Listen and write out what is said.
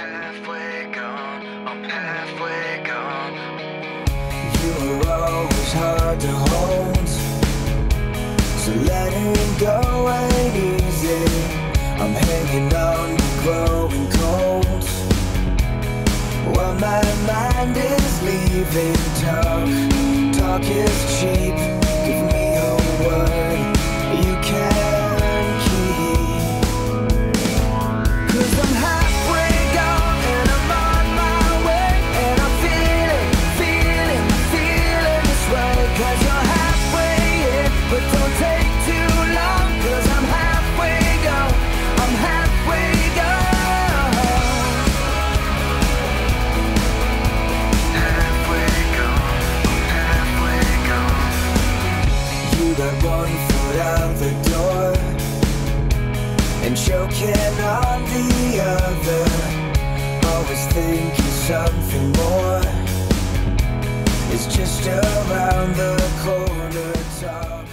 halfway gone, I'm halfway gone. You were always hard to hold, so letting go ain't easy. I'm hanging on to growing cold, while my mind is leaving. Talk is cheap. Give me a word you can keep. 'Cause I'm halfway gone and I'm on my way, and I'm feeling this way. 'Cause you're halfway in, but don't take too long. 'Cause I'm halfway gone, I'm halfway gone. Halfway gone, I'm halfway gone. You got one foot out the door and choking on the other, always thinking something more is just around the corner. Talk